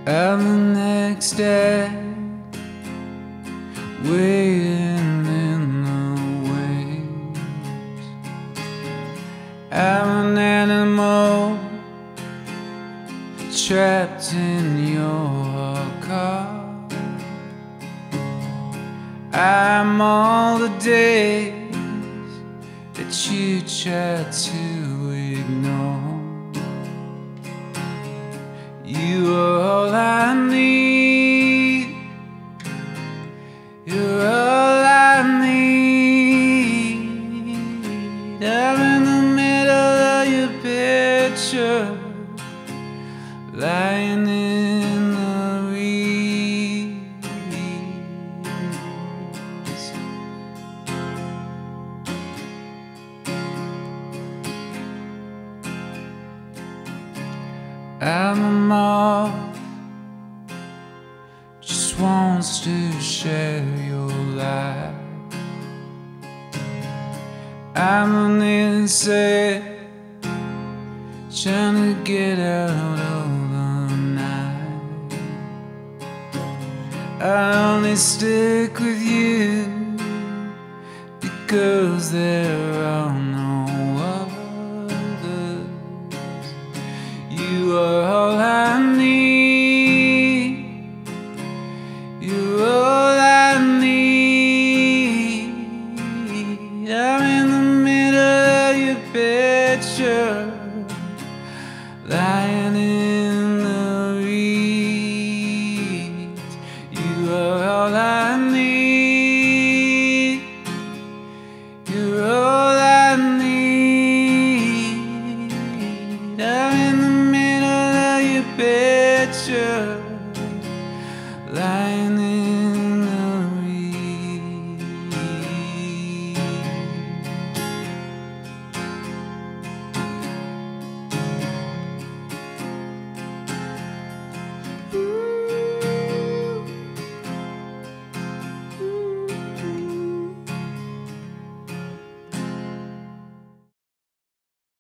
And the next day, waiting in the wings. I'm an animal trapped in your car. I'm all the days that you tried to ignore. You are all I need. You're all I need. I'm in the middle of your picture, lying in the reeds. I'm a moth, just wants to share your life. I'm an insect trying to get out of the night. I only stick with you because there are no others. You are all I need. You're all I need. I'm in the middle of your picture, lying in the reeds. You are all I need. You're all I need. I'm in the middle of your picture, lying in